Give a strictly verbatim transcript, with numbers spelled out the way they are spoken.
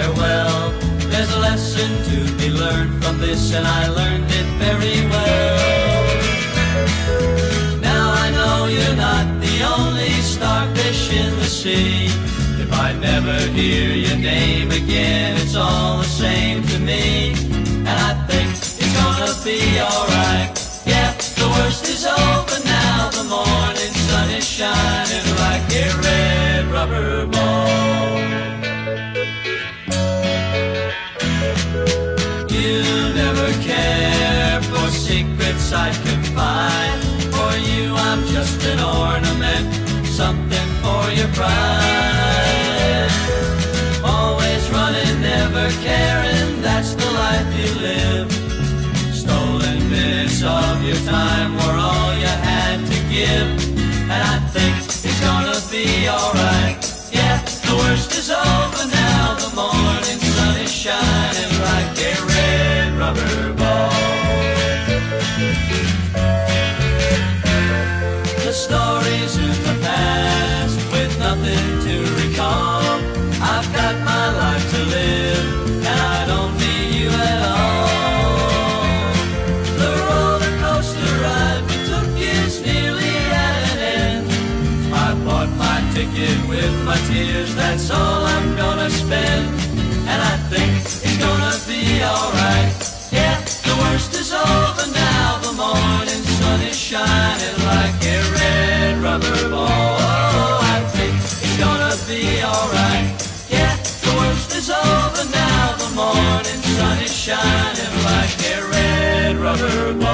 farewell. There's a lesson to be learned from this, and I learned it very well. Now I know you're not the only starfish in the sea. If I never hear your name again, it's all the same to me. And I think it's gonna be alright. Yeah, the worst is over now. The morning sun is shining like a red rubber ball. You never care for secrets I confide. For you I'm just an ornament, something for your pride. Always running, never caring, that's the life you live. Stolen minutes of your time were all you had to give. And I think it's gonna be alright. Yeah, the worst is over now. The morning sun is shining like a red rubber ball. The stories in the past with nothing to recall. I've got my life to live, and I don't need you at all. The roller coaster ride we took is nearly at an end. I bought my ticket with my tears, that's all I'm gonna spend. And I think it's gonna be alright. Yeah, the worst is over now. The morning sun is shining like a red rubber ball. Oh, I think it's gonna be alright. Yeah, the worst is over now. The morning sun is shining like a red rubber ball.